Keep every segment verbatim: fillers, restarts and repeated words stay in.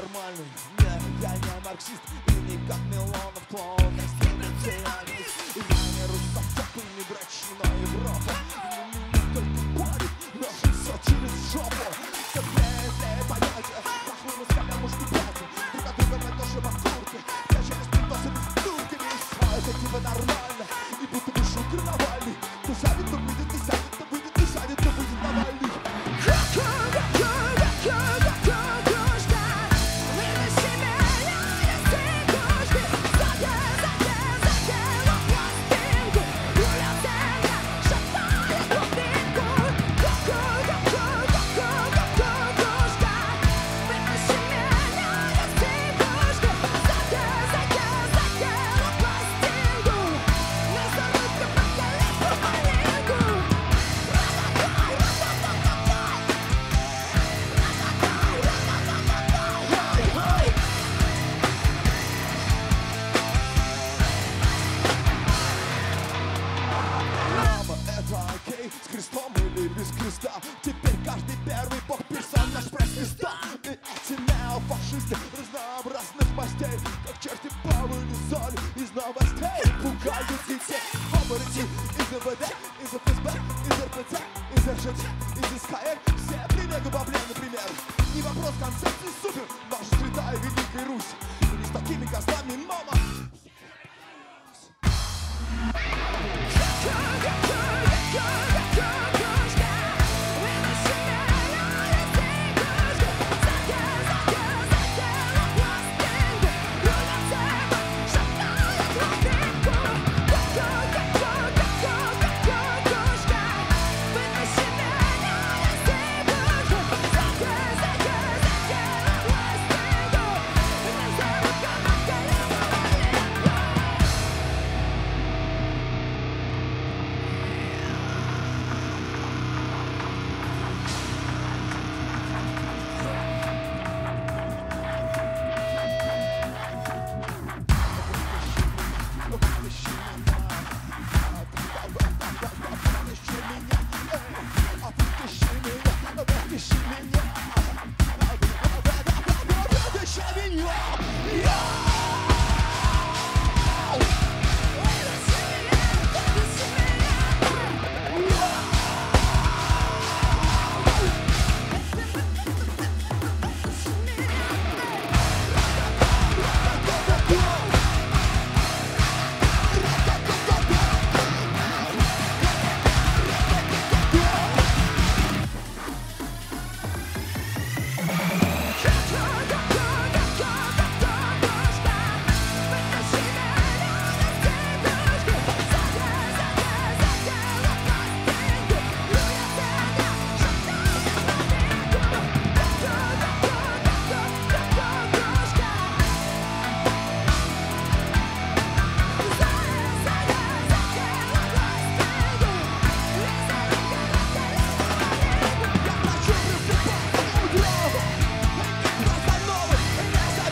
нормальный. Нет, я не марксист и не как Милонов клоун. Я стимуляционист и я не русофоб и не брачная Европа. Меня только парит, наше все через жопу. Секретные понятия, похлыну с камушки пяти. Друг от друга мы тоже в куртке. Я через пиндосами с турками. Все это типа нормально, и будто бы шутер Навальный. Кто сядет, то выйдет, не сядет, то выйдет, не сядет, то выйдет Навальный. С крестом или без креста. Теперь каждый первый бог персонаж пресс-листа. И эти неофашисты разнообразных мастей, как черти по вылезали из новостей. Пугают детей, оборотни из МВД, из ФСБ, из РПЦ, из РЖД, из СКР. Все прилегу бабле, например. Не вопрос концепции супер, наша святая Великая Русь. И не с такими козлами, мама.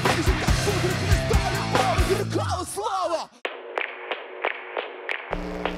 Слава!